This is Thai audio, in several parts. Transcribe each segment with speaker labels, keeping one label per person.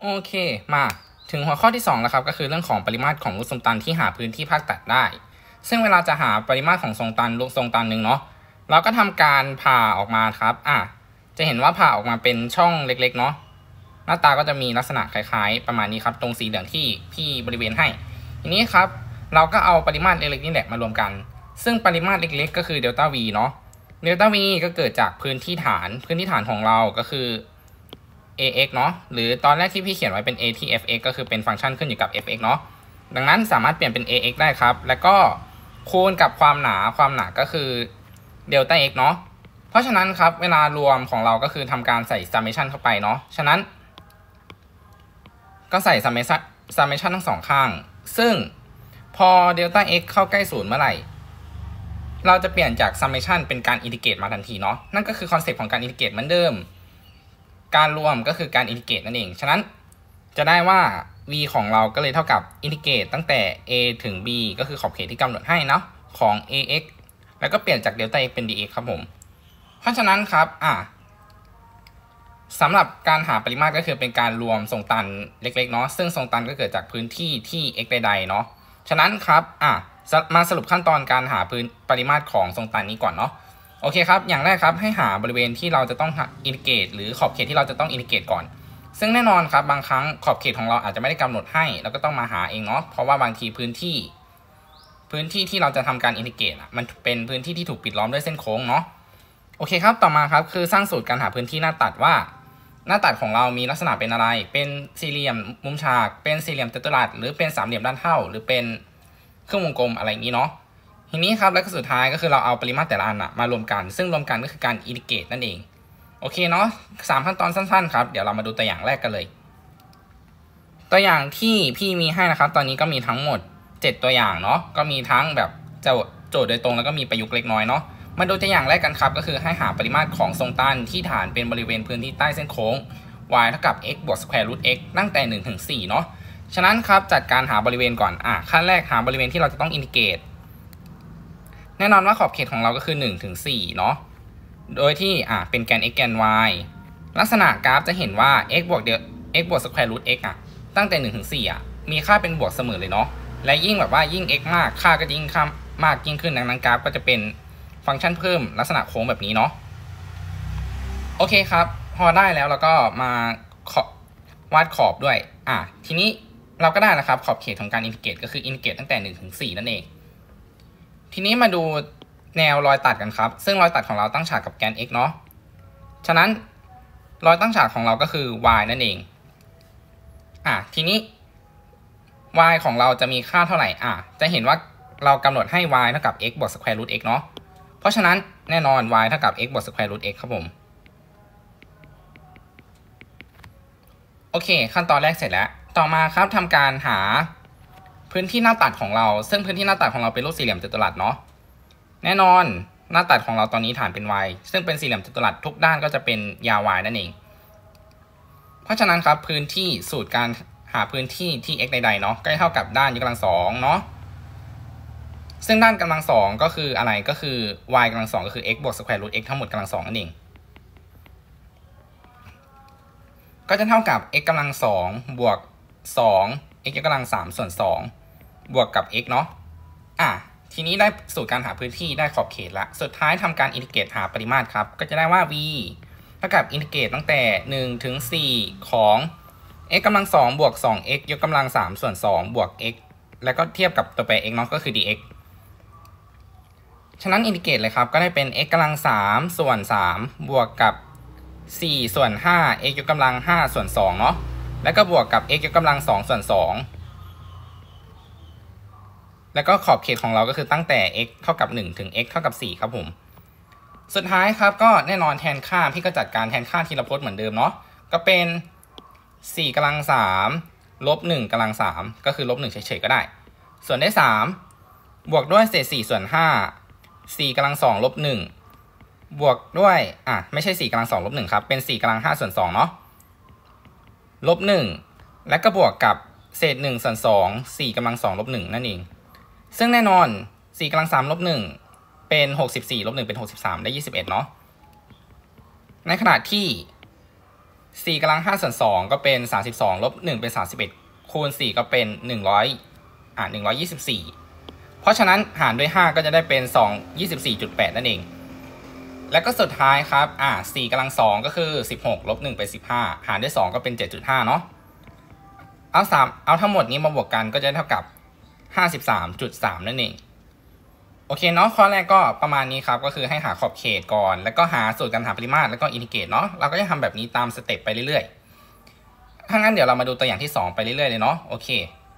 Speaker 1: โอเคมาถึงหัวข้อที่2แล้วครับก็คือเรื่องของปริมาตรของลูกทรงตันที่หาพื้นที่ภาคตัดได้ซึ่งเวลาจะหาปริมาตรของทรงตันลูกทรงตันหนึ่งเนาะเราก็ทำการผ่าออกมาครับจะเห็นว่าผ่าออกมาเป็นช่องเล็กๆเนาะหน้าตาก็จะมีลักษณะคล้ายๆประมาณนี้ครับตรงสีเหลืองที่พี่บริเวณให้ทีนี้ครับเราก็เอาปริมาตรเล็กๆนี่แหละมารวมกันซึ่งปริมาตรเล็กๆก็คือเดลต้า v เนาะเดลต้า v ก็เกิดจากพื้นที่ฐานของเราก็คือax เนาะหรือตอนแรกที่พี่เขียนไว้เป็น a ที่ fx ก็คือเป็นฟังก์ชันขึ้นอยู่กับ fx เนาะดังนั้นสามารถเปลี่ยนเป็น ax ได้ครับแล้วก็คูณกับความหนาก็คือเดลต้า x เนาะเพราะฉะนั้นครับเวลารวมของเราก็คือทำการใส่ summation เข้าไปเนาะฉะนั้นก็ใส่ summation ทั้งสองข้างซึ่งพอเดลต้า x เข้าใกล้ศูนย์เมื่อไหร่เราจะเปลี่ยนจาก summation เป็นการอินทิเกรตมาทันทีเนาะนั่นก็คือคอนเซ็ปต์ของการอินทิเกรตเหมือนเดิมการรวมก็คือการอินทิเกรตนั่นเองฉะนั้นจะได้ว่า v ของเราก็เลยเท่ากับอินทิเกรตตั้งแต่ a ถึง b ก็คือขอบเขตที่กำหนดให้เนาะของ ax แล้วก็เปลี่ยนจากเดลต้า x เป็น dx ครับผมเพราะฉะนั้นครับสำหรับการหาปริมาตรก็คือเป็นการรวมทรงตันเล็กๆเนาะซึ่งทรงตันก็เกิดจากพื้นที่ที่ x ใดๆเนาะฉะนั้นครับมาสรุปขั้นตอนการหาปริมาตรของทรงตันนี้ก่อนเนาะโอเคครับอย่างแรกครับให้หาบริเวณที่เราจะต้องอินทิเกรตหรือขอบเขตที่เราจะต้องอินทิเกรตก่อนซึ่งแน่นอนครับบางครั้งขอบเขตของเราอาจจะไม่ได้กำหนดให้แล้วก็ต้องมาหาเองเนาะเพราะว่าบางทีพื้นที่ที่เราจะทำการอินทิเกรตมันเป็นพื้นที่ที่ถูกปิดล้อมด้วยเส้นโค้งเนาะโอเคครับต่อมาครับคือสร้างสูตรการหาพื้นที่หน้าตัดว่าหน้าตัดของเรามีลักษณะเป็นอะไรเป็นสี่เหลี่ยมมุมฉากเป็นสี่เหลี่ยมจัตุรัสหรือเป็นสามเหลี่ยมด้านเท่าหรือเป็นเครื่องวงกลมอะไรอย่างนี้เนาะทีนี้ครับแล้วก็สุดท้ายก็คือเราเอาปริมาตรแต่ละอันมารวมกันซึ่งรวมกันก็คือการอินทิเกรตนั่นเองโอเคเนาะ3ขั้นตอนสั้นๆครับเดี๋ยวเรามาดูตัวอย่างแรกกันเลยตัวอย่างที่พี่มีให้นะครับตอนนี้ก็มีทั้งหมด7ตัวอย่างเนาะก็มีทั้งแบบโจทย์โดยตรงแล้วก็มีประยุกต์เล็กน้อยเนาะมาดูตัวอย่างแรกกันครับก็คือให้หาปริมาตรของทรงตันที่ฐานเป็นบริเวณพื้นที่ใต้เส้นโค้ง y เท่ากับ x บวก square root x ตั้งแต่1ถึง4เนาะฉะนั้นครับจัดการหาบริเวณก่อนขั้นแรกหาบริเวณที่เราจะต้องอินทิเกรตแน่นอนว่าขอบเขตของเราก็คือ1ถึง4เนาะโดยที่เป็นแกน x แกน y ลักษณะกราฟจะเห็นว่า x บวก square root x ตั้งแต่1ถึง4มีค่าเป็นบวกเสมอเลยเนาะและยิ่งแบบว่ายิ่ง x มากค่าก็ยิ่งมากยิ่งขึ้นดังนั้นกราฟก็จะเป็นฟังก์ชันเพิ่มลักษณะโค้งแบบนี้เนาะโอเคครับพอได้แล้วเราก็มาวาดขอบด้วยทีนี้เราก็ได้แล้วครับขอบเขตของการอินทิเกรตก็คืออินทิเกรตตั้งแต่1ถึง4นั่นเองทีนี้มาดูแนวรอยตัดกันครับซึ่งรอยตัดของเราตั้งฉากกับแกน x เนาะฉะนั้นรอยตั้งฉากของเราก็คือ y นั่นเองทีนี้ y ของเราจะมีค่าเท่าไหร่จะเห็นว่าเรากำหนดให้ y เท่ากับ x บวก square root x เนาะเพราะฉะนั้นแน่นอน y เท่ากับ x บวก square root x ครับผมโอเคขั้นตอนแรกเสร็จแล้วต่อมาครับทำการหาพื้นที่หน้าตัดของเราซึ่งพื้นที่หน้าตัดของเราเป็นรูปสี่เหลี่ยมจัตุรัสเนาะแน่นอนหน้าตัดของเราตอนนี้ฐานเป็น y ซึ่งเป็นสี่เหลี่ยมจัตุรัสทุกด้านก็จะเป็นยาว y นั่นเองเพราะฉะนั้นครับพื้นที่สูตรการหาพื้นที่ที่ x ใดๆเนาะก็เท่ากับด้านยกกำลัง2เนาะซึ่งด้านกำลัง2ก็คืออะไรก็คือ y กำลัง2ก็คือ x บวก square root x ทั้งหมดกำลัง2นั่นเองก็จะเท่ากับ x กำลัง2บวก2 x ยกกำลัง3ส่วน2บวกกับ x เนาะทีนี้ได้สูตรการหาพื้นที่ได้ขอบเขตละสุดท้ายทำการอินทิเกรตหาปริมาตรครับก็จะได้ว่า v เท่ากับอินทิเกรตตั้งแต่1ถึง4ของ x กำลัง2บวก 2x ยกกำลัง3ส่วน2บวก x แล้วก็เทียบกับตัวแปร x เนาะก็คือ dx ฉะนั้นอินทิเกรตเลยครับก็ได้เป็น x กำลัง3ส่วน3บวกกับ4ส่วน5 x ยกกำลัง5ส่วน2เนาะแล้วก็บวกกับ x ยกกำลัง2ส่วน2แล้วก็ขอบเขตของเราก็คือตั้งแต่ x เท่ากับ1ถึง x เท่ากับ4ครับผมสุดท้ายครับก็แน่นอนแทนค่าพี่ก็จัดการแทนค่าทีละพจน์เหมือนเดิมเนาะก็เป็น4กำลัง3ลบ1กำลัง3ก็คือลบ1เฉยๆก็ได้ส่วนได้3บวกด้วยเศษ4ส่วน5 4กำลัง2ลบ1บวกด้วยไม่ใช่4กำลัง2ลบ1ครับเป็น4กำลัง5ส่วน2เนาะลบ1แล้วก็บวกกับเศษ1ส่วน2 4กำลัง2ลบ1นั่นเองซึ่งแน่นอน4กำลัง3ลบ1เป็น64ลบ1เป็น63ได้21เนาะในขณะที่ 4กำลัง5ส่วน2ก็เป็น32ลบ1เป็น31คูณ4ก็เป็น124เพราะฉะนั้นหารด้วย5ก็จะได้เป็น224.8นั่นเองแล้วก็สุดท้ายครับ4กำลัง2ก็คือ16ลบ1เป็น15หารด้วย2ก็เป็น 7.5 เนาะเอาทั้งหมดนี้มาบวกกันก็จะเท่ากับ 53.3 นั่นเองโอเคเนาะข้อแรกก็ประมาณนี้ครับก็คือให้หาขอบเขตก่อนแล้วก็หาสูตรการหาปริมาตรแล้วก็อินทิเกรตเนาะเราก็จะทำแบบนี้ตามสเต็ปไปเรื่อยๆถ้างั้นเดี๋ยวเรามาดูตัวอย่างที่2ไปเรื่อยๆเลยเนาะโอเค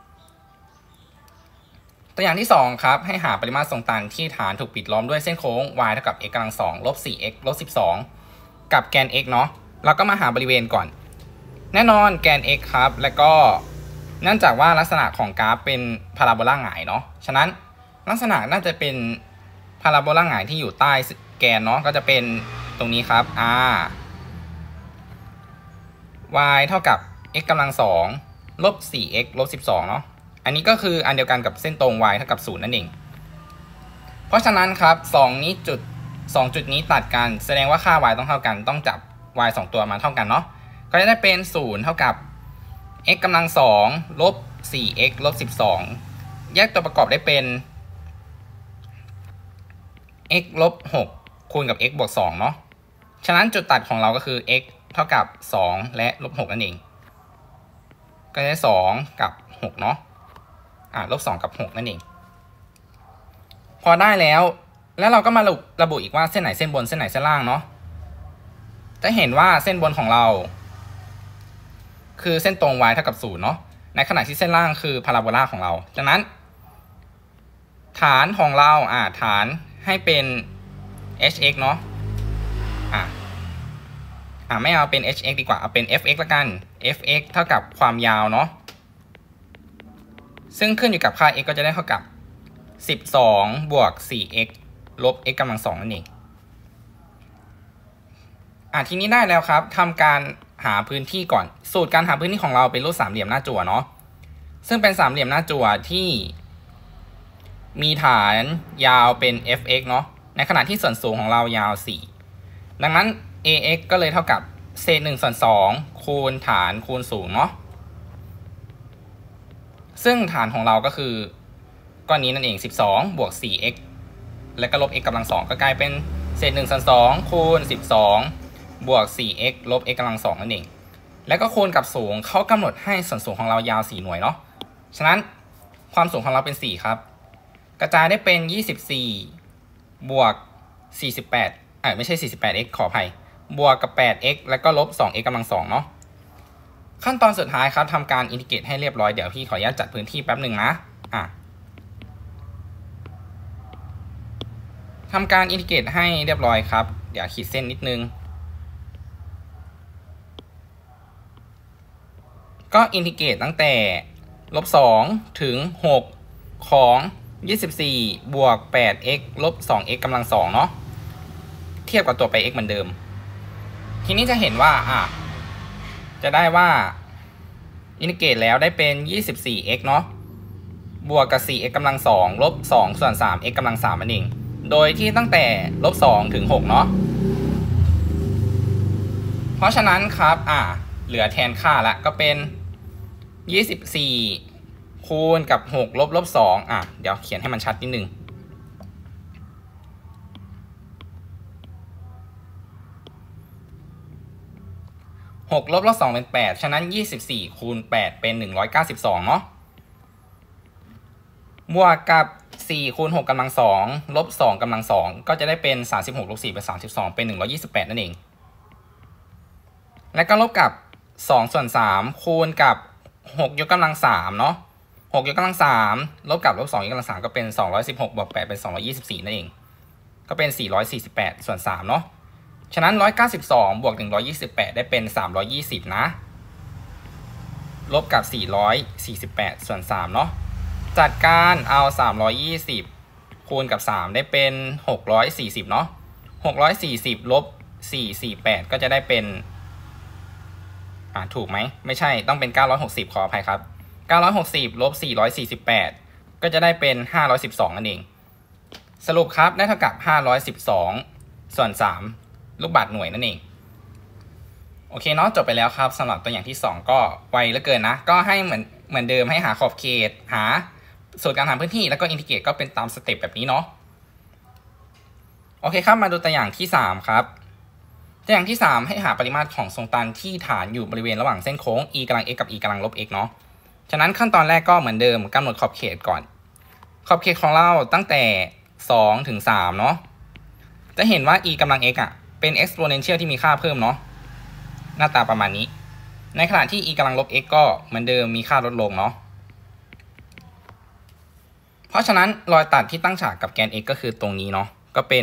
Speaker 1: ตัวอย่างที่2ครับให้หาปริมาตรทรงตันที่ฐานถูกปิดล้อมด้วยเส้นโค้ง y เท่ากับ x กำลัง2ลบ 4x ลบ 12กับแกน x เนาะเราก็มาหาบริเวณก่อนแน่นอนแกน x ครับแล้วก็เนื่องจากว่าลักษณะของกราฟเป็นพาราโบลาหงายเนาะฉะนั้นลักษณะน่าจะเป็นพาราโบลาหงายที่อยู่ใต้แกนเนาะก็จะเป็นตรงนี้ครับy เท่ากับ x กำลัง2ลบ 4x ลบ 12เนาะอันนี้ก็คืออันเดียวกันกับเส้นตรง y เท่ากับ0นั่นเองเพราะฉะนั้นครับ2จุดนี้ตัดกันแสดงว่าค่า y ต้องเท่ากันต้องจับ y 2ตัวมาเท่ากันเนาะก็จะได้เป็น0เท่ากับ x กำลัง2ลบ 4x ลบ 12แยกตัวประกอบได้เป็น x ลบ6คูณกับ x บวก2เนาะฉะนั้นจุดตัดของเราก็คือ x เท่ากับ2และลบ6นั่นเองก็ได้2กับ6เนาะลบ2กับ6นั่นเองพอได้แล้วเราก็มาระบุอีกว่าเส้นไหนเส้นบนเส้นไหนเส้นล่างเนาะจะเห็นว่าเส้นบนของเราคือเส้นตรง y เท่ากับ0เนาะในขณะที่เส้นล่างคือพาราโบลาของเราดังนั้นฐานของเราฐานให้เป็น hx เนาะไม่เอาเป็น hx ดีกว่าเอาเป็น fx ละกัน fx เท่ากับความยาวเนาะซึ่งขึ้นอยู่กับค่า x ก็จะได้เท่ากับ12บวก 4x ลบ x กำลัง2นั่นเองทีนี้ได้แล้วครับทำการหาพื้นที่ก่อนสูตรการหาพื้นที่ของเราเป็นรูปสามเหลี่ยมหน้าจั่วเนาะซึ่งเป็นสามเหลี่ยมหน้าจั่วที่มีฐานยาวเป็น fx เนาะในขณะที่ส่วนสูงของเรายาว4ดังนั้น ax ก็เลยเท่ากับเศษ1ส่วน2คูณฐานคูณสูงเนาะซึ่งฐานของเราก็คือก้อนนี้นั่นเอง12บวก 4x แล้วก็ลบ x กำลัง2ก็กลายเป็นเศษ1ส่วน2คูณ12บวก 4x ลบ x กำลัง2นั่นเองแล้วก็คูณกับสูงเขากำหนดให้ส่วนสูงของเรายาว4หน่วยเนาะฉะนั้นความสูงของเราเป็น4ครับกระจายได้เป็น24บวก48ไม่ใช่ 48x ขออภัยบวกกับ 8x แล้วก็ลบ 2x กำลัง2เนาะขั้นตอนสุดท้ายครับทำการอินทิเกรตให้เรียบร้อยเดี๋ยวพี่ขออนุญาตจัดพื้นที่แป๊บหนึ่งนะทำการอินทิเกรตให้เรียบร้อยครับเดี๋ยวขีดเส้นนิดนึงก็อินทิเกรตตั้งแต่ลบ2ถึง6ของ24บวก 8x ลบ 2x กำลัง2เนาะเทียบกับตัวไป x เหมือนเดิมทีนี้จะเห็นว่าจะได้ว่าอินทิเกรตแล้วได้เป็น 24x เนาะบวกกับ 4x กำลัง2ลบ2ส่วน 3x กำลัง3นั่นเองโดยที่ตั้งแต่ลบ2ถึง6เนาะเพราะฉะนั้นครับเหลือแทนค่าละก็เป็น24คูณกับ6ลบ2เดี๋ยวเขียนให้มันชัดนิดนึง6ลบ2เป็น8ฉะนั้น24คูณ8เป็น192เนาะบวกกับ4คูณ6กำลัง2ลบ2กำลัง2ก็จะได้เป็น36ลบ4เป็น32เป็น128นั่นเองและก็ลบกับ2ส่วน3คูณกับ6ยกกำลัง3เนาะ6ยกกำลัง3ลบกับลบ2ยกกำลัง3ก็เป็น216บวก8เป็น224นั่นเองก็เป็น448ส่วน3เนาะฉะนั้น192บวก128ได้เป็น320นะลบกับ448ส่วน3เนาะจัดการเอา320คูณกับ3ได้เป็น640เนาะ640ลบ448ก็จะได้เป็นถูกไหมไม่ใช่ต้องเป็น960ขออภัยครับ960ลบ448ก็จะได้เป็น512นั่นเองสรุปครับได้เท่ากับ512ส่วน3ลูกบาศก์หน่วยนั่นเองโอเคเนาะจบไปแล้วครับสำหรับตัวอย่างที่2ก็ไวเหลือเกินนะก็ให้เหมือนเดิมให้หาขอบเขตหาสูตรการหาพื้นที่แล้วก็อินทิเกรตก็เป็นตามสเต็ปแบบนี้เนาะโอเคครับมาดูตัวอย่างที่3ครับตัวอย่างที่3ให้หาปริมาตรของทรงตันที่ฐานอยู่บริเวณระหว่างเส้นโค้ง e กำลัง x กับ e กำลังลบ x เนาะฉะนั้นขั้นตอนแรกก็เหมือนเดิมกำหนดขอบเขตก่อนขอบเขตของเราตั้งแต่2ถึง3เนาะจะเห็นว่า e กำลัง x อ่ะเป็น exponential ที่มีค่าเพิ่มเนาะหน้าตาประมาณนี้ในขณะที่ e กำลังลบ x ก็เหมือนเดิมมีค่าลดลงเนาะเพราะฉะนั้นรอยตัดที่ตั้งฉากกับแกน x ก็คือตรงนี้เนาะก็เป็น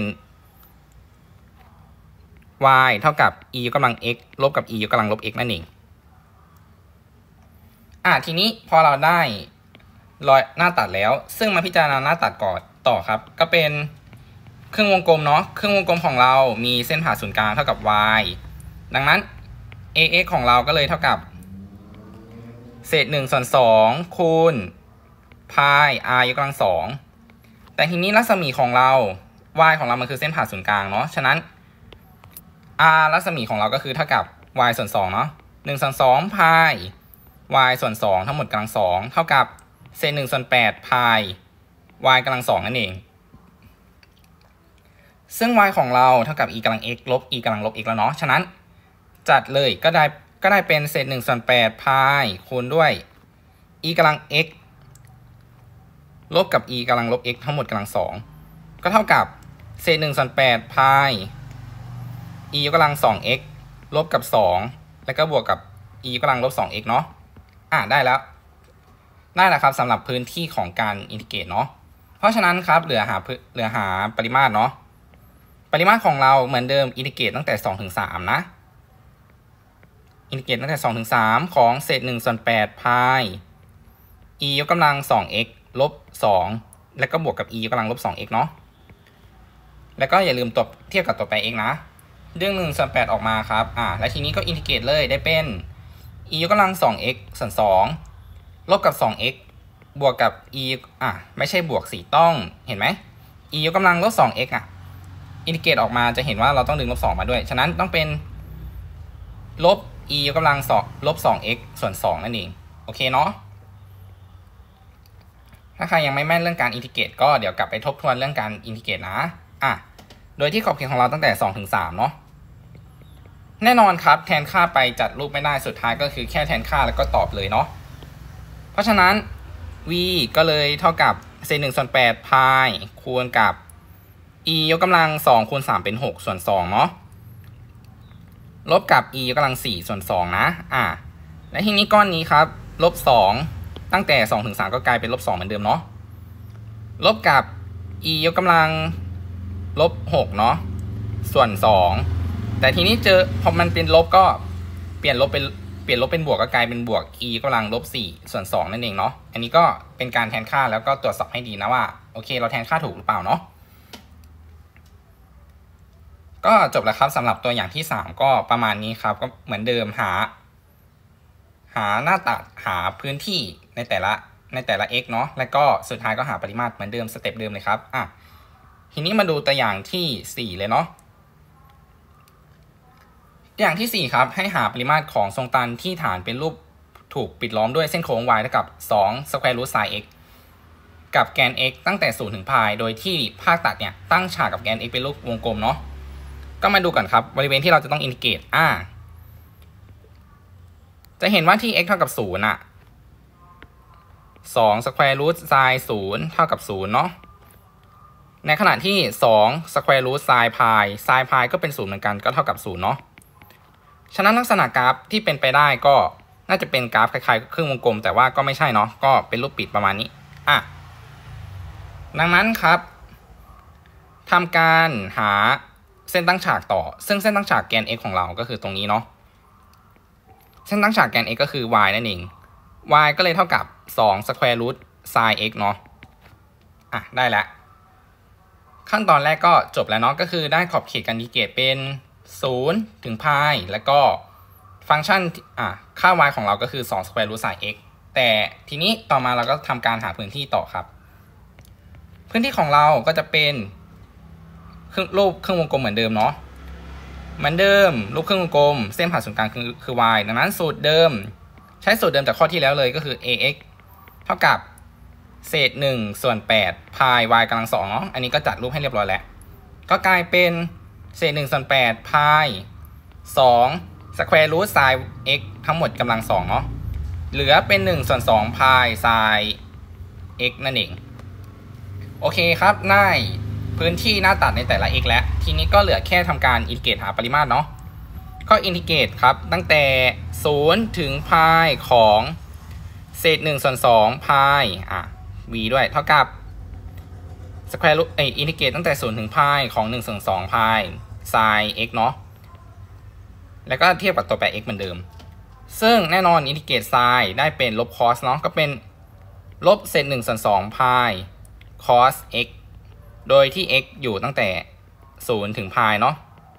Speaker 1: y เท่ากับ e ยกกำลัง x ลบกับ e ยกกำลังลบ x นั่นเองทีนี้พอเราได้รอยหน้าตัดแล้วซึ่งมาพิจารณาหน้าตัดก่อนต่อครับก็เป็นครึ่งวงกลมเนาะครึ่งวงกลมของเรามีเส้นผ่าศูนย์กลางเท่ากับ y ดังนั้น ax ของเราก็เลยเท่ากับเศษ1/2คูณพาย r ยกกำลัง2แต่ทีนี้รัศมีของเรา y ของเรามันคือเส้นผ่าศูนย์กลางเนาะฉะนั้น r รัศมีของเราก็คือเท่ากับ y ส่วน2เนาะ1/2พาย y ส่วน2ทั้งหมดกำลัง2เท่ากับเศษ1/8พาย y กำลัง2นั่นเองซึ่ง y ของเราเท่ากับ e กำลัง x ลบ e กำลังลบ x แล้วเนาะฉะนั้นจัดเลยก็ได้เป็นเศษ1/8พายคูณด้วย e กำลัง x ลบกับ e กำลังลบ x ทั้งหมดกำลัง2ก็เท่ากับเศษ1/8พาย e ยกกำลัง 2x ลบกับ2แล้วก็บวกกับ e ยกกำลังลบ 2x เนาะได้แล้วครับสำหรับพื้นที่ของการอินทิเกรตเนาะเพราะฉะนั้นครับเหลือหาปริมาตรเนาะปริมาตรของเราเหมือนเดิมอินทิเกรตตั้งแต่2ถึง3นะอินทิเกรตตั้งแต่2ถึง3ของเศษ1/8พาย e ยกกำลัง 2x ลบ2แล้วก็บวกกับ e ยกกำลังลบ 2x เนาะแล้วก็อย่าลืมตัวเทียบกับตัวแปร x นะดึง1/8ออกมาครับและทีนี้ก็อินทิเกรตเลยได้เป็น e ยกกำลัง 2x ส่วน2ลบกับ 2x บวกกับ e ไม่ใช่บวกสิต้องเห็นไหม e ยกกำลังลบ 2x อินทิเกรตออกมาจะเห็นว่าเราต้องดึงลบ2มาด้วยฉะนั้นต้องเป็นลบ e ยกกำลังลบ 2x ส่วน2นั่นเองโอเคเนาะถ้าใครยังไม่แม่นเรื่องการอินทิเกรตก็เดี๋ยวกลับไปทบทวนเรื่องการอินทิเกรตนะโดยที่ขอบเขตของเราตั้งแต่2ถึง3เนาะแน่นอนครับแทนค่าไปจัดรูปไม่ได้สุดท้ายก็คือแค่แทนค่าแล้วก็ตอบเลยเนาะเพราะฉะนั้น v ก็เลยเท่ากับเศษ1/8พายคูณกับ e ยกกำลัง2คูณ3เป็น6ส่วน2เนาะลบกับ e ยกกำลัง4ส่วน2นะและทีนี้ก้อนนี้ครับลบ2ตั้งแต่2ถึง3ก็กลายเป็นลบ2เหมือนเดิมเนาะลบกับ e ยกกำลังลบ6เนาะส่วน2แต่ทีนี้พอมันเป็นลบก็เปลี่ยนลบเป็นบวกก็กลายเป็นบวก e กำลังลบ4ส่วน2นั่นเองเนาะอันนี้ก็เป็นการแทนค่าแล้วก็ตรวจสอบให้ดีนะว่าโอเคเราแทนค่าถูกหรือเปล่าเนาะก็จบแล้วครับสำหรับตัวอย่างที่3ก็ประมาณนี้ครับก็เหมือนเดิมหาหน้าตัดหาพื้นที่ในแต่ละ x เนาะแล้วก็สุดท้ายก็หาปริมาตรเหมือนเดิมสเต็ปเดิมเลยครับทีนี้มาดูตัวอย่างที่4เลยเนาะตัวอย่างที่4ครับให้หาปริมาตรของทรงตันที่ฐานเป็นรูปถูกปิดล้อมด้วยเส้นโค้ง y เท่ากับ2 square root sin x กับแกน x ตั้งแต่0ถึงพายโดยที่ภาคตัดเนี่ยตั้งฉากกับแกน x เป็นรูปวงกลมเนาะก็มาดูกันครับบริเวณที่เราจะต้องอินทิเกรตจะเห็นว่าที่ x เท่ากับ02 square root sin 0เท่ากับ0เนาะในขณะที่2 square root sin pi ก็เป็น0เหมือนกันก็เท่ากับ0เนาะฉะนั้นลักษณะกราฟที่เป็นไปได้ก็น่าจะเป็นกราฟคล้ายๆครึ่งวงกลมแต่ว่าก็ไม่ใช่เนาะก็เป็นรูปปิดประมาณนี้ดังนั้นครับทำการหาเส้นตั้งฉากต่อซึ่งเส้นตั้งฉากแกน x ของเราก็คือตรงนี้เนาะเส้นตั้งฉากแกน x ก็คือ y นั่นเอง y ก็เลยเท่ากับ2 square root sin x เนาะได้แล้วขั้นตอนแรกก็จบแล้วเนาะก็คือได้ขอบเขตการอินทิเกรตเป็น0ถึงพายแล้วก็ฟังก์ชันค่า y ของเราก็คือ2 square root sin x แต่ทีนี้ต่อมาเราก็ทำการหาพื้นที่ต่อครับพื้นที่ของเราก็จะเป็นรูปเครื่องวงกลมเหมือนเดิมเนาะเหมือนเดิมรูปเครื่องวงกลมเส้นผ่านศูนย์กลางคือ y ดังนั้นสูตรเดิมใช้สูตรเดิมจากข้อที่แล้วเลยก็คือ ax เท่ากับเศษ1/8 พาย y กำลัง2เนาะอันนี้ก็จัดรูปให้เรียบร้อยแล้วก็กลายเป็นเศษ1/8 พาย2 square root sin x ทั้งหมดกำลัง2เนาะเหลือเป็น1/2 พาย sin x นั่นเองโอเคครับได้พื้นที่หน้าตัดในแต่ละ x แล้วทีนี้ก็เหลือแค่ทำการอินทิเกรตหาปริมาตรเนาะก็อินทิเกรตครับตั้งแต่0ถึงพายของเศษ1/2 พายv ด้วยเท่ากับ square root อินทิเกรตตั้งแต่0ถึงพายของ1/2 พาย sin x เนาะแล้วก็เทียบกับตัวแปร x เหมือนเดิมซึ่งแน่นอนอินทิเกรต sin ได้เป็นลบ cos เนาะก็เป็นลบเศษ1/2 พาย cos x โดยที่ x อยู่ตั้งแต่0ถึงพายเนาะ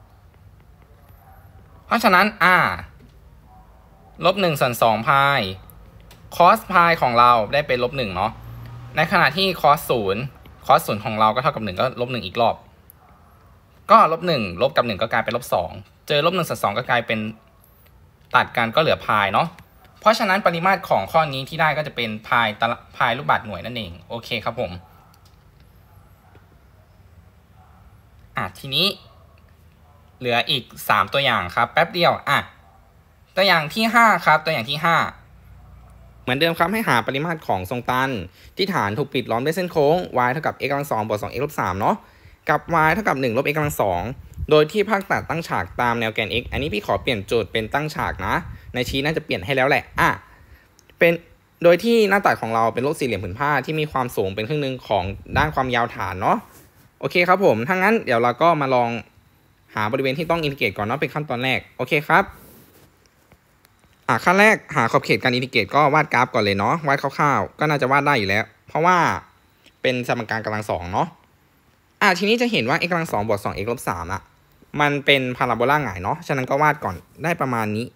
Speaker 1: เพราะฉะนั้นลบ1/2 พาย cos พายของเราได้เป็นลบ1เนาะในขณะที่ cos 0ของเราก็เท่ากับ1ก็ลบ1อีกรอบก็ลบ1ลบกับ1ก็กลายเป็นลบ2เจอลบ1/2ก็กลายเป็นตัดกันก็เหลือพายเนาะเพราะฉะนั้นปริมาตรของข้อนี้ที่ได้ก็จะเป็นพายลูกบาศก์หน่วยนั่นเองโอเคครับผมทีนี้เหลืออีก3ตัวอย่างครับแป๊บเดียวตัวอย่างที่5ครับตัวอย่างที่5เหมือนเดิมครับให้หาปริมาตรของทรงตันที่ฐานถูกปิดล้อมด้วยเส้นโค้ง y เท่ากับ x กำลัง2บวก 2x ลบ3เนาะกับ y เท่ากับ1ลบ x กำลัง2โดยที่ภาคตัดตั้งฉากตามแนวแกน x อันนี้พี่ขอเปลี่ยนโจทย์เป็นตั้งฉากนะในชีทน่าจะเปลี่ยนให้แล้วแหละเป็นโดยที่หน้าตัดของเราเป็นรูปสี่เหลี่ยมผืนผ้าที่มีความสูงเป็นครึ่งหนึ่งของด้านความยาวฐานเนาะโอเคครับผมถ้างั้นเดี๋ยวเราก็มาลองหาบริเวณที่ต้องอินทิเกรตก่อนเนาะเป็นขั้นตอนแรกโอเคครับขั้นแรกหาขอบเขตการอินทิเกรตก็วาดกราฟก่อนเลยเนาะวาดคร่าวๆก็น่าจะวาดได้อยู่แล้วเพราะว่าเป็นสมการกำลัง2เนาะทีนี้จะเห็นว่า x กำลัง2บวก 2x ลบ3มันเป็นพาราโบลาหงายเนาะฉะนั้นก็วาดก่อนได้ประมาณนี้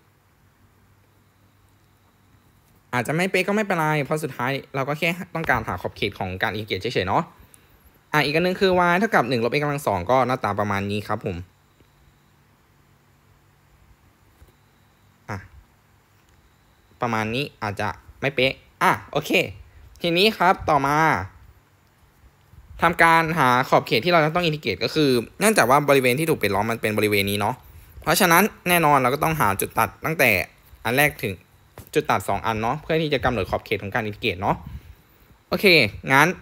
Speaker 1: อาจจะไม่เป๊ะก็ไม่เป็นไรเพราะสุดท้ายเราก็แค่ต้องการหาขอบเขตของการอินทิเกรตเฉยๆเนาะอีกอันนึงคือ y เท่ากับ1ลบ x กำลัง2ก็หน้าตาประมาณนี้ครับผมประมาณนี้อาจจะไม่เป๊ะโอเคทีนี้ครับต่อมาทำการหาขอบเขตที่เราต้องอินทิเกรตก็คือเนื่องจากว่าบริเวณที่ถูกปิดล้อมมันเป็นบริเวณนี้เนาะเพราะฉะนั้นแน่นอนเราก็ต้องหาจุดตัดตั้งแต่อันแรกถึงจุดตัด2อันเนาะเพื่อที่จะกำหนดขอบเขตของการอินทิเกรตเนาะโอเคงั้น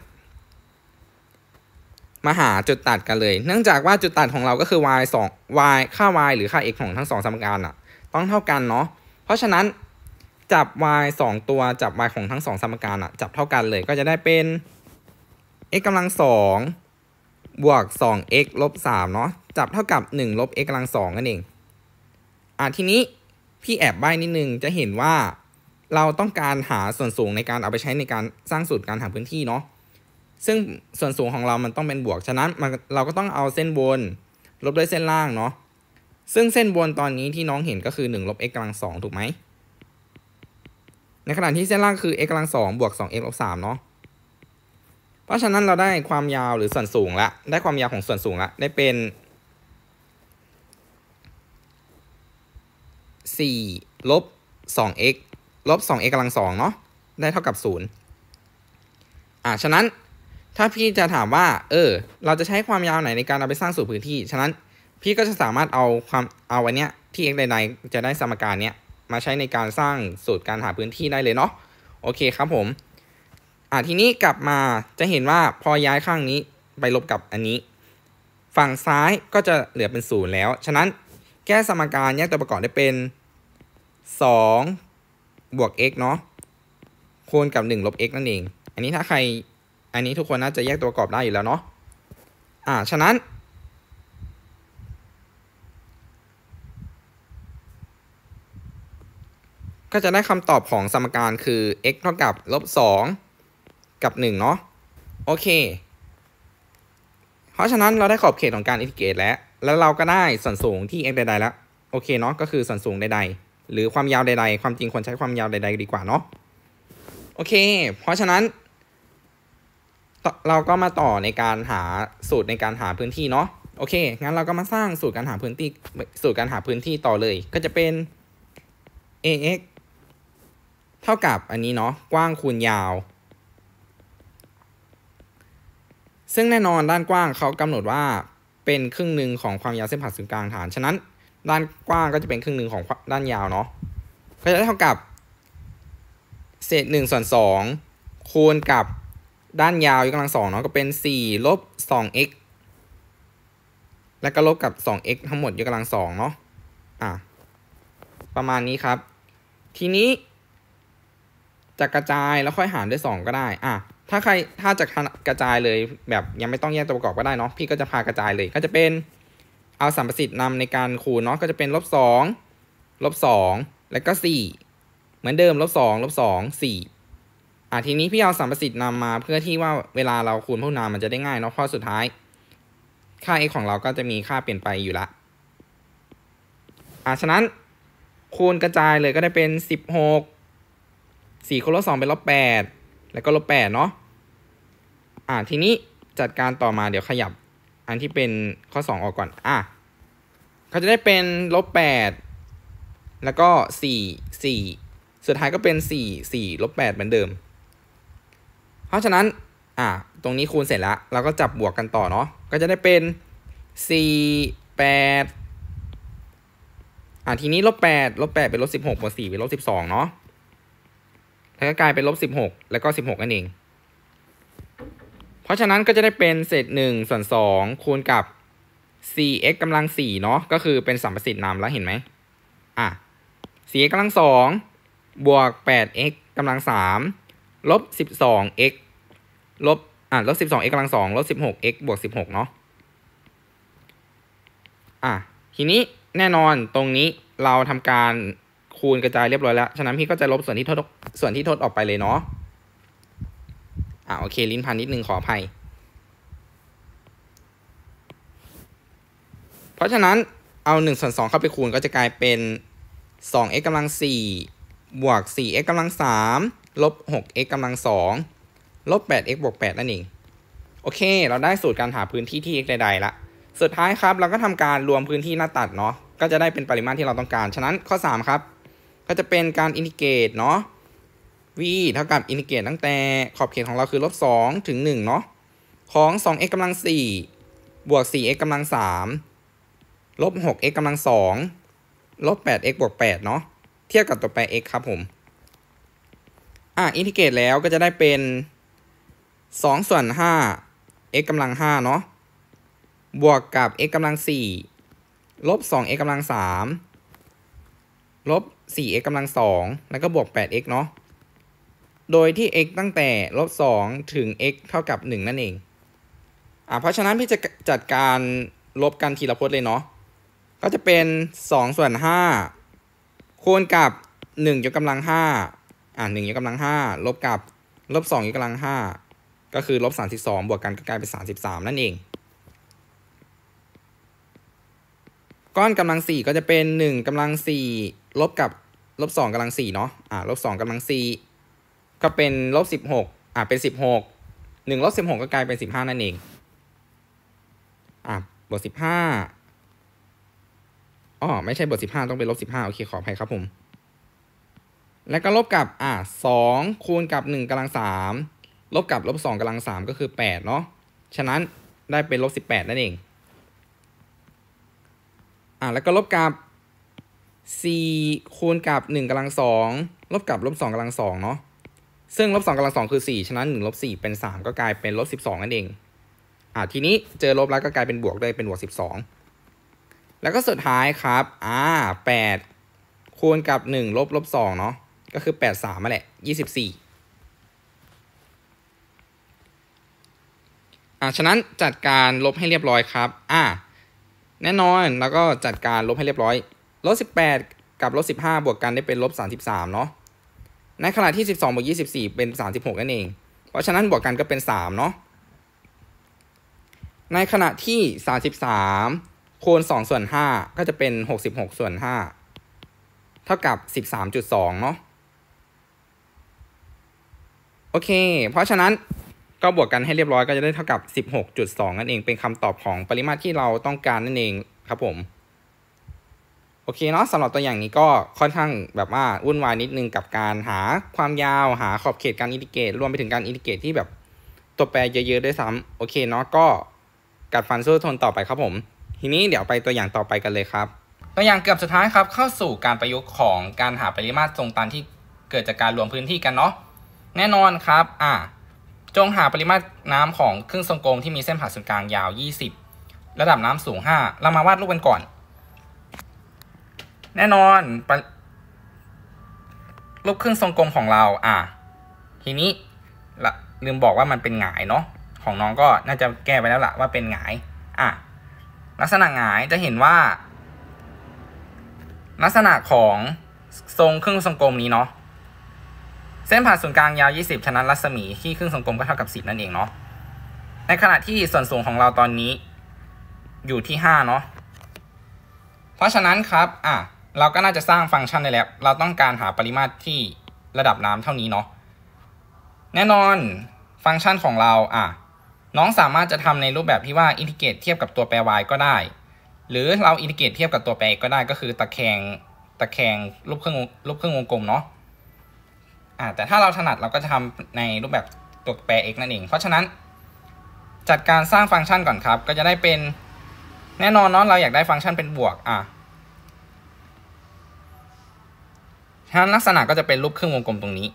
Speaker 1: มาหาจุดตัดกันเลยเนื่องจากว่าจุดตัดของเราก็คือ y ค่า y หรือค่า x ของทั้ง2สมการต้องเท่ากันเนาะเพราะฉะนั้นจับ y 2ตัวจับ y ของทั้ง2สมการจับเท่ากันเลยก็จะได้เป็น x กำลัง2บวก 2x ลบ3เนาะจับเท่ากับ1ลบ x กำลัง2นั่นเองทีนี้พี่แอบใบ้นิดนึงจะเห็นว่าเราต้องการหาส่วนสูงในการเอาไปใช้ในการสร้างสูตรการหาพื้นที่เนาะซึ่งส่วนสูงของเรามันต้องเป็นบวกฉะนั้นเราก็ต้องเอาเส้นบนลบด้วยเส้นล่างเนาะซึ่งเส้นบนตอนนี้ที่น้องเห็นก็คือ1ลบ x กำลัง2ถูกไหมในขณะที่เส้นล่างคือ x กำลัง2บวก 2x ลบ3เนาะเพราะฉะนั้นเราได้ความยาวหรือส่วนสูงละได้ความยาวของส่วนสูงละได้เป็น4ลบ 2x ลบ 2x กำลัง2เนาะได้เท่ากับ0ฉะนั้นถ้าพี่จะถามว่าเราจะใช้ความยาวไหนในการเอาไปสร้างสูตรพื้นที่ฉะนั้นพี่ก็จะสามารถเอาอันเนี้ยที่ x ใดๆจะได้สมการเนี้ยมาใช้ในการสร้างสูตรการหาพื้นที่ได้เลยเนาะโอเคครับผมทีนี้กลับมาจะเห็นว่าพอย้ายข้างนี้ไปลบกับอันนี้ฝั่งซ้ายก็จะเหลือเป็น0แล้วฉะนั้นแก้สมการแยกตัวประกอบได้เป็น2บวก x เนาะคูณกับ1ลบ x นั่นเองอันนี้ทุกคนน่าจะแยกตัวประกอบได้อยู่แล้วเนาะฉะนั้นก็จะได้คำตอบของสมการคือ x เท่ากับลบ2กับ1เนาะโอเคเพราะฉะนั้นเราได้ขอบเขตของการอินทิเกรตแล้วเราก็ได้ส่วนสูงที่ x ใดๆแล้วโอเคเนาะก็คือส่วนสูงใดๆหรือความยาวใดๆความจริงควรใช้ความยาวใดๆดีกว่าเนาะโอเคเพราะฉะนั้นเราก็มาต่อในการหาสูตรในการหาพื้นที่เนาะโอเคงั้นเราก็มาสร้างสูตรการหาพื้นที่ต่อเลยก็จะเป็น ax เท่ากับอันนี้เนาะกว้างคูณยาวซึ่งแน่นอนด้านกว้างเขากำหนดว่าเป็นครึ่งหนึ่งของความยาวเส้นผ่านศูนย์กลางฐานฉะนั้นด้านกว้างก็จะเป็นครึ่งหนึ่งของด้านยาวเนาะก็จะได้เท่ากับเศษ1/2คูณกับด้านยาวยกกำลัง2เนาะก็เป็น4 ลบ 2x แล้วก็ลบกับ 2x ทั้งหมดยกกำลัง2เนาะประมาณนี้ครับทีนี้จะกระจายแล้วค่อยหารด้วย2ก็ได้ถ้าจะกระจายเลยแบบยังไม่ต้องแยกตัวประกอบก็ได้เนาะพี่ก็จะพากระจายเลยก็จะเป็นเอาสัมประสิทธิ์นำในการคูณเนาะก็จะเป็น-2 -2 แล้วก็4เหมือนเดิม-2 -2 4ทีนี้พี่เอาสัมประสิทธิ์นำมาเพื่อที่ว่าเวลาเราคูณพวกนามมันจะได้ง่ายเนาะเพราะสุดท้ายค่า x ของเราก็จะมีค่าเปลี่ยนไปอยู่ละฉะนั้นคูณกระจายเลยก็ได้เป็น16 4คูณ-2เป็น-8แล้วก็-8เนาะทีนี้จัดการต่อมาเดี๋ยวขยับอันที่เป็นข้อ2ออกก่อนเขาจะได้เป็น-8แล้วก็4สุดท้ายก็เป็น4 -8เหมือนเดิมเพราะฉะนั้นตรงนี้คูณเสร็จแล้วเราก็จับบวกกันต่อเนาะก็จะได้เป็น4 8ทีนี้-8เป็น-16บวก4เป็น-12เนาะแล้วก็กลายเป็น-16แล้วก็16นั่นเองเพราะฉะนั้นก็จะได้เป็นเศษ1/2คูณกับ 4x กำลัง4เนาะก็คือเป็นสัมประสิทธิ์นำแล้วเห็นไหม4x กำลัง2บวก 8x กำลัง3ลบ 12x ลบ12x กำลัง2ลบ 16x บวก16เนาะทีนี้แน่นอนตรงนี้เราทำการคูณกระจายเรียบร้อยแล้วฉะนั้นพี่ก็จะลบส่วนที่ทดออกไปเลยเนาะโอเคลิ้นพันนิดนึงขออภัยเพราะฉะนั้นเอา1/2เข้าไปคูณก็จะกลายเป็น 2x กำลัง4บวก 4x กำลัง3ลบ 6x กำลัง2ลบ 8x บวก8นั่นเองโอเคเราได้สูตรการหาพื้นที่ที่ x ใดๆละสุดท้ายครับเราก็ทำการรวมพื้นที่หน้าตัดเนาะก็จะได้เป็นปริมาตรที่เราต้องการฉะนั้นข้อ3ครับก็จะเป็นการอินทิเกรตเนาะ v เท่ากับอินทิเกรตตั้งแต่ขอบเขตของเราคือ-2 ถึง 1เนาะของ 2x กำลัง4บวก 4x กำลัง3ลบ 6x กำลัง2ลบ 8x บวก8เนาะเทียบกับตัวแปร x ครับผมอินทิเกรตแล้วก็จะได้เป็น2/5 x กำลัง5เนาะบวกกับ x กำลัง4ลบ 2x กำลัง3ลบ 4x กำลัง2แล้วก็บวก 8x เนาะโดยที่ x ตั้งแต่-2 ถึง x เท่ากับ1นั่นเองเพราะฉะนั้นพี่จะจัดการลบกันทีละพจน์เลยเนาะก็จะเป็น2/5คูณกับ1ยกกำลัง51ยกกำลัง5ลบกับลบ2ยกกำลัง5ก็คือ-32บวกกันก็กลายเป็น33นั่นเองก้อนกำลัง4ก็จะเป็น1กำลัง4ลบกับลบ2กำลัง4เนาะลบ2กำลัง4ก็เป็น-16เป็น16 1ลบ16ก็กลายเป็น15นั่นเองบวก15ไม่ใช่บวก15ต้องเป็น-15โอเคขออภัยครับผมแล้วก็ลบกับ2คูณกับ1กำลัง3ลบกับ-2กำลัง3ก็คือ8เนาะฉะนั้นได้เป็น-18นั่นเองแล้วก็ลบกับ4คูณกับ1กำลัง2ลบกับ-2กำลัง2เนาะซึ่ง-2กำลัง2คือ4ฉะนั้น1ลบ4เป็น3ก็กลายเป็น-12นั่นเองทีนี้เจอลบแล้วก็กลายเป็นบวกได้เป็นบวก12แล้วก็สุดท้ายครับ8คูณกับ1ลบ2เนาะก็คือ83นั่นแหละ24ฉะนั้นจัดการลบให้เรียบร้อยครับแน่นอนแล้วก็จัดการลบให้เรียบร้อย-18กับ-15บวกกันได้เป็น-33เนาะในขณะที่12บวก24เป็น36นั่นเองเพราะฉะนั้นบวกกันก็เป็น3เนาะในขณะที่33คูณ2/5ก็จะเป็น66/5เท่ากับ13.2เนาะโอเคเพราะฉะนั้นก็บวกกันให้เรียบร้อยก็จะได้เท่ากับ 16.2 นั่นเองเป็นคำตอบของปริมาตรที่เราต้องการนั่นเองครับผมโอเคเนาะสำหรับตัวอย่างนี้ก็ค่อนข้างแบบว่าวุ่นวายนิดนึงกับการหาความยาวหาขอบเขตการอินทิเกรตรวมไปถึงการอินทิเกรตที่แบบตัวแปรเยอะๆด้วยซ้ำโอเคเนาะก็กัดฟันสู้ทนต่อไปครับผมทีนี้เดี๋ยวไปตัวอย่างต่อไปกันเลยครับตัวอย่างเกือบสุดท้ายครับเข้าสู่การประยุกต์ของการหาปริมาตรทรงตันที่เกิดจากการรวมพื้นที่กันเนาะแน่นอนครับจงหาปริมาตรน้ำของครึ่งทรงกลมที่มีเส้นผ่าศูนย์กลางยาว20ระดับน้ำสูง5เรามาวาดรูปกันก่อนแน่นอนรูปครึ่งทรงกลมของเราทีนี้ลืมบอกว่ามันเป็นหงายเนาะของน้องก็น่าจะแก้ไปแล้วล่ะว่าเป็นหงายลักษณะหงายจะเห็นว่าลักษณะของทรงครึ่งทรงกลมนี้เนาะเส้นผ่าศูนย์กลางยาว20ฉะนั้นรัศมีที่ครึ่งทรงกลมก็เท่ากับ10นั่นเองเนาะในขณะที่ส่วนสูงของเราตอนนี้อยู่ที่5เนาะเพราะฉะนั้นครับเราก็น่าจะสร้างฟังก์ชันได้แล้วเราต้องการหาปริมาตรที่ระดับน้ำเท่านี้เนาะแน่นอนฟังก์ชันของเราน้องสามารถจะทำในรูปแบบที่ว่าอินทิเกรตเทียบกับตัวแปร y ก็ได้หรือเราอินทิเกรตเทียบกับตัวแปร x ก็ได้ก็คือตะแคงรูปเครื่องวงกลมเนาะแต่ถ้าเราถนัดเราก็จะทำในรูปแบบตัวแปร x นั่นเองเพราะฉะนั้นจัดการสร้างฟังก์ชันก่อนครับก็จะได้เป็นแน่นอนเนาะเราอยากได้ฟังก์ชันเป็นบวกฉะนั้นลักษณะก็จะเป็นรูปครึ่งวงกลมตรงนี้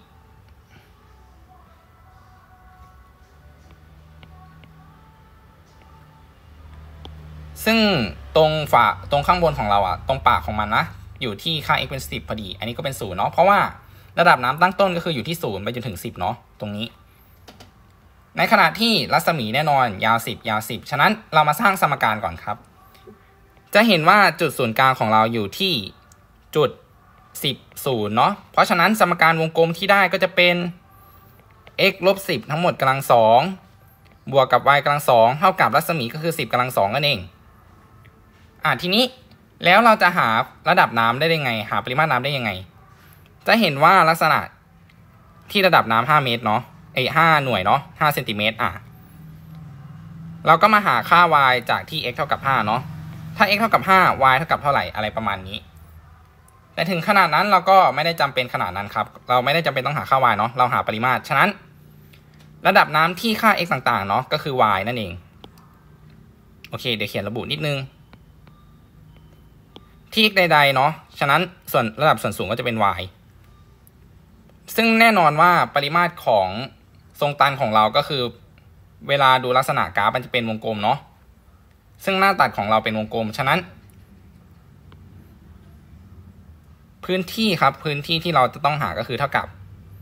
Speaker 1: ซึ่งตรงข้างบนของเราตรงปากของมันนะอยู่ที่ค่า x เป็น10พอดีอันนี้ก็เป็น0เนาะเพราะว่าระดับน้ำตั้งต้นก็คืออยู่ที่0ไปจนถึง10เนาะตรงนี้ในขณะที่รัศมีแน่นอนยาว10ฉะนั้นเรามาสร้างสมการก่อนครับจะเห็นว่าจุดศูนย์กลางของเราอยู่ที่จุด10 0เนาะเพราะฉะนั้นสมการวงกลมที่ได้ก็จะเป็น x ลบ10ทั้งหมดกำลัง2บวกกับ y กำลัง2เท่ากับรัศมีก็คือ10กำลัง2นั่นเองทีนี้แล้วเราจะหาระดับน้ำได้ยังไงหาปริมาตรน้ำได้ยังไงจะเห็นว่าลักษณะที่ระดับน้ำ5เมตรเนาะ5หน่วยเนาะ5เซนติเมตรเราก็มาหาค่า y จากที่ x เท่ากับ5เนาะถ้า x เท่ากับ5 y เท่ากับเท่าไหร่อะไรประมาณนี้แต่ถึงขนาดนั้นเราก็ไม่ได้จำเป็นขนาดนั้นครับเราไม่ได้จำเป็นต้องหาค่า y เนาะเราหาปริมาตรฉะนั้นระดับน้ำที่ค่า x ต่างๆเนาะก็คือ y นั่นเองโอเคเดี๋ยวเขียนระบุนิดนึงที่ x ใดๆเนาะฉะนั้นส่วนระดับส่วนสูงก็จะเป็น y ซึ่งแน่นอนว่าปริมาตรของทรงตันของเราก็คือเวลาดูลักษณะกราฟมันจะเป็นวงกลมเนาะซึ่งหน้าตัดของเราเป็นวงกลมฉะนั้นพื้นที่ครับพื้นที่ที่เราจะต้องหาก็คือเท่ากับ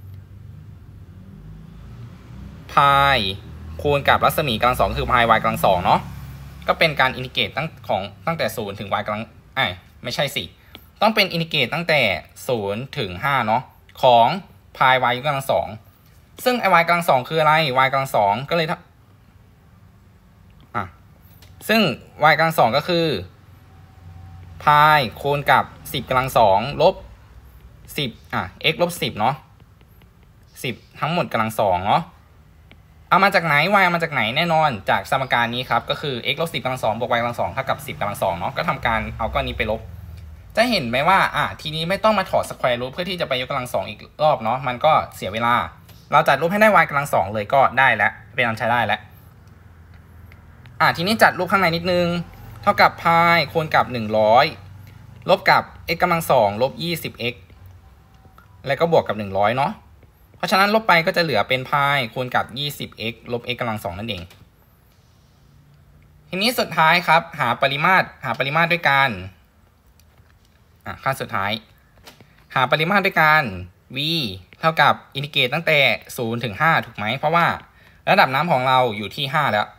Speaker 1: พายคูณกับรัศมีกำลัง2คือพาย y กำลัง2เนาะก็เป็นการอินทิเกรตตั้งแต่0ถึง y กำลังไม่ใช่สิต้องเป็นอินทิเกรตตั้งแต่0ถึง5เนาะของพาย y กำลัง2ซึ่งy กำลัง2คืออะไร y กำลัง2ก็เลยซึ่ง y กำลัง2ก็คือพายคูณกับ10กำลัง2ลบ10x ลบ10เนาะ10ทั้งหมดกำลัง2เนาะเอามาจากไหน y เอามาจากไหนแน่นอนจากสมการนี้ครับก็คือ x ลบ10กำลัง2บวก y กำลัง2เท่ากับ10กำลัง2เนาะก็ทำการเอาก้อนนี้ไปลบจะเห็นไหมว่าทีนี้ไม่ต้องมาถอดสแควร์รูทเพื่อที่จะไปยกกำลัง2อีกรอบเนาะมันก็เสียเวลาเราจัดรูปให้ได้ y กำลัง2เลยก็ได้แล้วเป็นอันใช้ได้แล้วทีนี้จัดรูปข้างในนิดนึงเท่ากับพายคูณกับ100ลบกับ x กำลัง2ลบ 20x แล้วก็บวกกับ100เนาะเพราะฉะนั้นลบไปก็จะเหลือเป็นพายคูณกับ 20x ลบ x กำลัง2นั่นเองทีนี้สุดท้ายครับหาปริมาตรด้วยการขั้นสุดท้ายหาปริมาตรด้วยการ v เท่ากับอินทิเกรตตั้งแต่0ถึง5ถูกไหมเพราะว่าระดับน้ำของเราอยู่ที่5แล้ว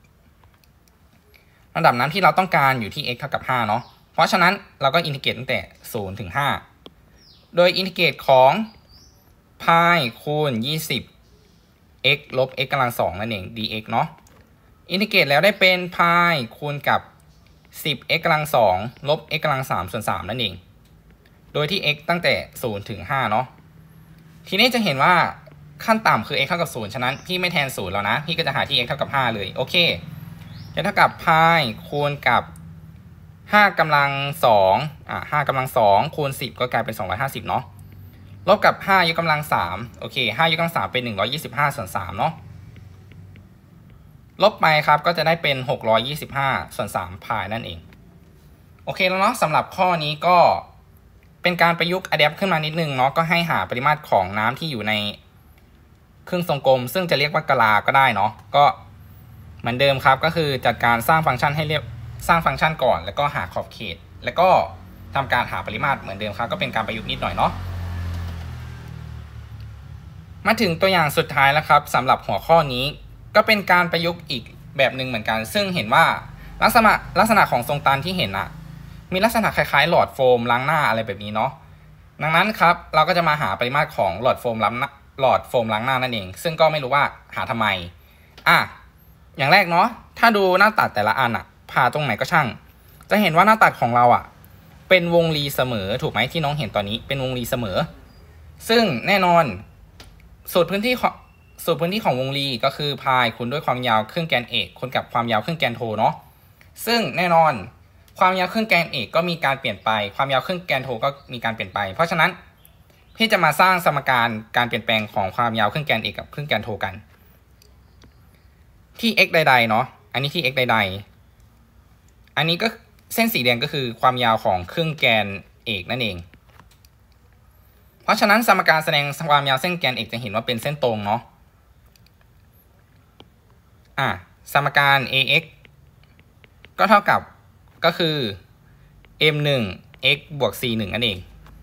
Speaker 1: ระดับน้ำที่เราต้องการอยู่ที่ x เท่ากับ5เนาะเพราะฉะนั้นเราก็อินทิเกรตตั้งแต่0ถึง5โดยอินทิเกรตของพายคูณ20x ลบ x กำลัง2นั่นเอง dx เนาะอินทิเกรตแล้วได้เป็นพายคูณกับ10x กำลัง2ลบ x กำลัง3ส่วน3นั่นเองโดยที่ x ตั้งแต่0ถึง5เนาะทีนี้จะเห็นว่าขั้นต่ำคือ x เท่ากับ0ฉะนั้นพี่ไม่แทน0แล้วนะพี่ก็จะหาที่ x เท่ากับ5เลยโอเคจะเท่ากับพายคูณกับ5กำลัง25กำลัง2คูณ10ก็กลายเป็น250เนาะลบกับ5ยกกำลัง3โอเค5ยกกำลัง3เป็น125ส่วน3เนาะลบไปครับก็จะได้เป็น625ส่วน3พายนั่นเองโอเคแล้วเนาะสำหรับข้อนี้ก็เป็นการประยุกต์อะแดปขึ้นมานิดนึงเนาะก็ให้หาปริมาตรของน้ำที่อยู่ในครึ่งทรงกลมซึ่งจะเรียกว่ากะลาก็ได้เนาะก็เหมือนเดิมครับก็คือจัดการสร้างฟังก์ชันให้เรียกสร้างฟังก์ชันก่อนแล้วก็หาขอบเขตแล้วก็ทำการหาปริมาตรเหมือนเดิมครับก็เป็นการประยุกต์นิดหน่อยเนาะมาถึงตัวอย่างสุดท้ายแล้วครับสำหรับหัวข้อนี้ก็เป็นการประยุกต์อีกแบบหนึ่งเหมือนกันซึ่งเห็นว่าลักษณะของทรงตันที่เห็นอะมีลักษณะคล้ายๆหลอดโฟมล้างหน้าอะไรแบบนี้เนาะดังนั้นครับเราก็จะมาหาปริมาตรของหลอดโฟมล้างหน้านั่นเองซึ่งก็ไม่รู้ว่าหาทำไมอย่างแรกเนาะถ้าดูหน้าตัดแต่ละอันอะผ่าตรงไหนก็ช่างจะเห็นว่าหน้าตัดของเราอะเป็นวงรีเสมอถูกไหมที่น้องเห็นตอนนี้เป็นวงรีเสมอซึ่งแน่นอนสูตรพื้นที่ของวงรีก็คือพายคูณด้วยความยาวครึ่งแกนเอกคูณกับความยาวครึ่งแกนโทเนาะซึ่งแน่นอนความยาวครึ่งแกนเอกก็มีการเปลี่ยนไปความยาวครึ่งแกนโทก็มีการเปลี่ยนไปเพราะฉะนั้นพี่จะมาสร้างสมการการเปลี่ยนแปลงของความยาวครึ่งแกนเอกกับครึ่งแกนโทกันที่ x ใดๆเนาะอันนี้ที่ x ใดๆอันนี้ก็เส้นสีแดงก็คือความยาวของครึ่งแกนเอกนั่นเองเพราะฉะนั้นสมการแสดงความยาวเส้นแกนเอกจะเห็นว่าเป็นเส้นตรงเนาะสมการ ax ก็เท่ากับก็คือ m1 x บวก c1 นั่นเอง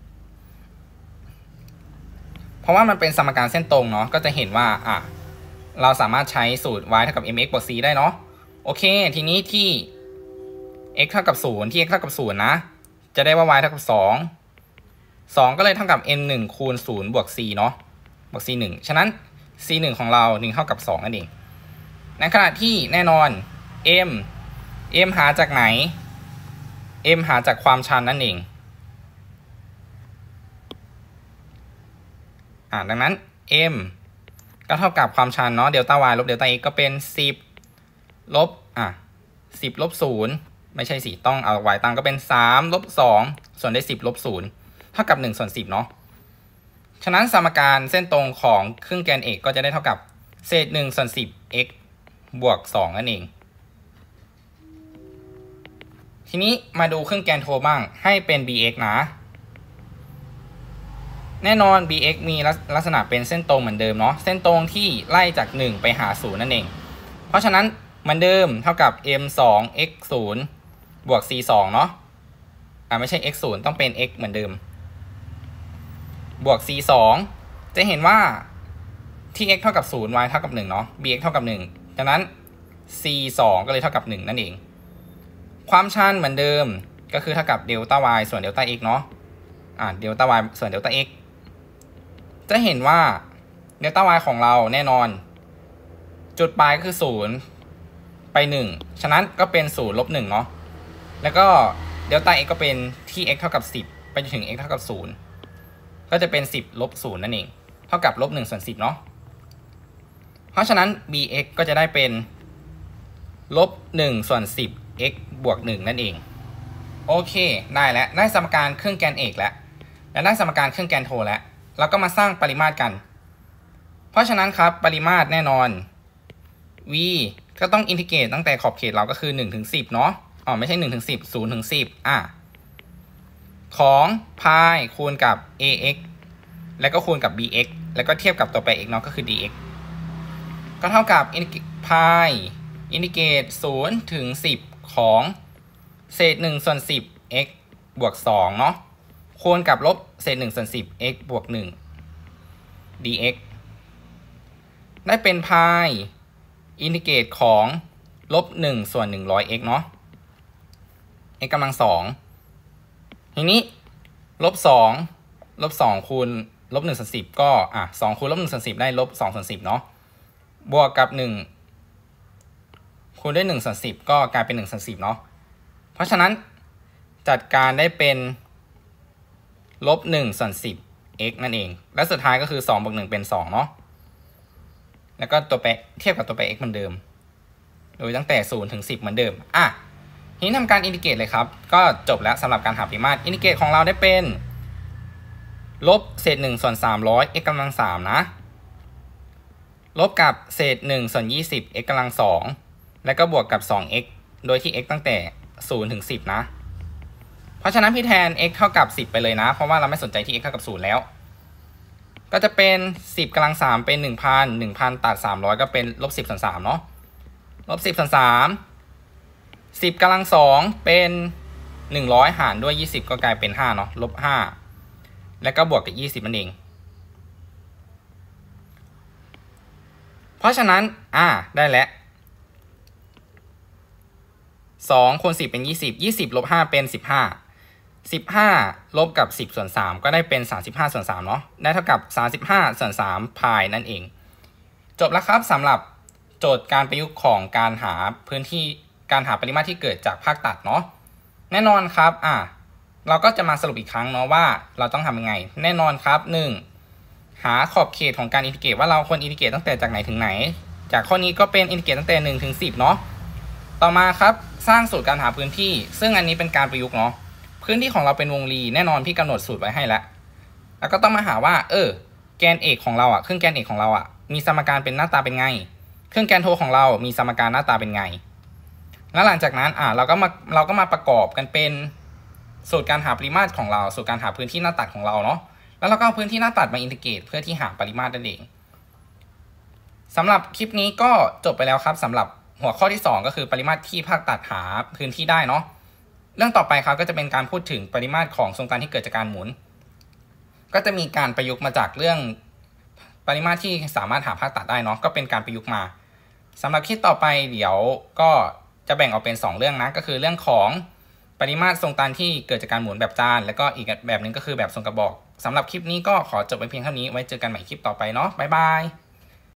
Speaker 1: เพราะว่ามันเป็นสมการเส้นตรงเนาะก็จะเห็นว่าเราสามารถใช้สูตร y เท่ากับ mx บวก c ได้เนาะโอเคทีนี้ที่ x เท่ากับ0ที่ x เท่ากับ0นะจะได้ว่า y เท่ากับ2ก็เลยเท่ากับ m1 คูณ0บวก c เนาะบวก c1 ฉะนั้น c1 ของเรา1เท่ากับ2นั่นเองในขณะที่แน่นอน m หาจากไหน m หาจากความชันนั่นเองดังนั้น m ก็เท่ากับความชันเนาะเดลต้า y ลบเดลต้า x ก็เป็น10ลบ10ลบ0ไม่ใช่สิต้องเอา y ตั้งก็เป็น3ลบ2ส่วนได้10ลบ0เท่ากับ1ส่วน10เนาะฉะนั้นสมการเส้นตรงของครึ่งแกนเอกก็จะได้เท่ากับเศษ1ส่วน10 x บวก2นั่นเองทีนี้มาดูครึ่งแกนโทบ้างให้เป็น bx นะแน่นอน bx มีลักษณะเป็นเส้นตรงเหมือนเดิมเนาะเส้นตรงที่ไล่จาก1ไปหา0นั่นเองเพราะฉะนั้นเหมือนเดิมเท่ากับ m 2 x 0บวก c 2เนาะไม่ใช่ x 0ต้องเป็น x เหมือนเดิมบวก c 2จะเห็นว่าที่ x เท่ากับ0 y เท่ากับ1เนาะ bx เท่ากับ1ดังนั้น c 2ก็เลยเท่ากับ1นั่นเองความชันเหมือนเดิมก็คือเท่ากับเดลต้า y ส่วนเดลต้า x เนาะเดลต้า y ส่วนเดลต้า x จะเห็นว่าเดลต้า y ของเราแน่นอนจุดปลายก็คือ0ไป1ฉะนั้นก็เป็น0ลบ1เนาะแล้วก็เดลต้า x ก็เป็นที่ x เท่ากับ10ไปจนถึง x เท่ากับ0ก็จะเป็น10ลบ0นั่นเองเท่ากับลบ1ส่วน10เนาะเพราะฉะนั้น bx ก็จะได้เป็นลบ1ส่วน10 x บวก1นั่นเองโอเคได้แล้วได้สมการครึ่งแกนเอกแล้วและได้สมการครึ่งแกนโทแล้วเราก็มาสร้างปริมาตรกันเพราะฉะนั้นครับปริมาตรแน่นอน v ก็ต้องอินทิเกรตตั้งแต่ขอบเขตเราก็คือ1ถึง10เนาะไม่ใช่1ถึง10 0ถึง10ของพายคูณกับ ax แล้วก็คูณกับ bx แล้วก็เทียบกับตัวแปร x เนาะก็คือ dx ก็เท่ากับพายอินทิเกรต0ถึง10ของเศษ1ส่วน10 x บวก2เนาะคูณกับลบเศษ1ส่วน10 x บวก1 dx ได้เป็นพายอินทิเกรตของลบ1ส่วน100 x เนาะ x กำลัง2ทีนี้ลบ2คูณลบ1ส่วน10ก็2คูณลบ1ส่วน10ได้ลบ2ส่วน10เนาะบวกกับ1คูณด้วย1ส่วน10ก็กลายเป็น1ส่วน10เนาะเพราะฉะนั้นจัดการได้เป็นลบ1ส่วน10 x นั่นเองและสุดท้ายก็คือ2บวก1เป็น2เนาะแล้วก็ตัวแปรเทียบกับตัวแปร x เหมือนเดิมโดยตั้งแต่0 ถึง 10เหมือนเดิมทีนี้ทำการอินทิเกรตเลยครับก็จบแล้วสำหรับการหาปริมาตรอินทิเกรตของเราได้เป็นลบเศษ1ส่วน300 x กำลัง3นะลบกับเศษ1ส่วน20 x กำลัง2แล้วก็บวกกับ 2x โดยที่ x ตั้งแต่0 ถึง 10นะเพราะฉะนั้นพี่แทน x เท่ากับ10ไปเลยนะเพราะว่าเราไม่สนใจที่ x เท่ากับ0แล้วก็จะเป็น10กำลัง3เป็น 1,000 ตัด300ก็เป็นลบ10ส่วน3เนาะลบ10ส่วน3 10กำลัง2เป็น100หารด้วย20ก็กลายเป็น5เนาะลบ5แล้วก็บวกกับ20นั่นเองเพราะฉะนั้นได้แล้ว2คูณ10เป็น20 20ลบ5เป็น15ลบกับ10ส่วน3ก็ได้เป็น35ส่วน3เนาะได้เท่ากับ35ส่วน3พายนั่นเองจบแล้วครับสำหรับโจทย์การประยุกต์ของการหาพื้นที่การหาปริมาตรที่เกิดจากภาคตัดเนาะแน่นอนครับเราก็จะมาสรุปอีกครั้งเนาะว่าเราต้องทำยังไงแน่นอนครับ1หาขอบเขตของการอินทิเกรตว่าเราควรอินทิเกรตตั้งแต่จากไหนถึงไหนจากข้อนี้ก็เป็นอินทิเกรตตั้งแต่1 ถึง 10เนาะต่อมาครับสร้างสูตรการหาพื้นที่ซึ่งอันนี้เป็นการประยุกต์เนาะพื้นที่ของเราเป็นวงรีแน่นอนพี่กำหนดสูตรไว้ให้แล้วก็ต้องมาหาว่าแกนเอกของเราครึ่งแกนเอกของเรามีสมการเป็นหน้าตาเป็นไงครึ่งแกนโทของเรามีสมการหน้าตาเป็นไงแล้วหลังจากนั้นเราก็มาประกอบกันเป็นสูตรการหาปริมาตรของเราสูตรการหาพื้นที่หน้าตัดของเราเนาะแล้วเราก็เอาพื้นที่หน้าตัดมาอินทิเกรตเพื่อที่หาปริมาตรนั่นเองสำหรับคลิปนี้ก็จบไปแล้วครับสำหรับหัวข้อที่2ก็คือปริมาตรที่ภาคตัดหาพื้นที่ได้เนาะเรื่องต่อไปครับก็จะเป็นการพูดถึงปริมาตรของทรงตันที่เกิดจากการหมุนก็จะมีการประยุกต์มาจากเรื่องปริมาตรที่สามารถหาภาคตัดได้เนาะก็เป็นการประยุกต์มาสำหรับคลิปต่อไปเดี๋ยวก็จะแบ่งออกเป็น2เรื่องนะก็คือเรื่องของปริมาตรทรงตันที่เกิดจากการหมุนแบบจานแล้วก็อีกแบบนึงก็คือแบบทรงกระบอกสำหรับคลิปนี้ก็ขอจบไปเพียงเท่านี้ไว้เจอกันใหม่คลิปต่อไปเนาะบ๊ายบาย